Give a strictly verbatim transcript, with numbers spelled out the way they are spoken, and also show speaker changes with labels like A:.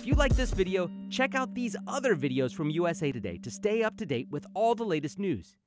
A: you like this video, check out these other videos from U S A Today to stay up to date with all the latest news.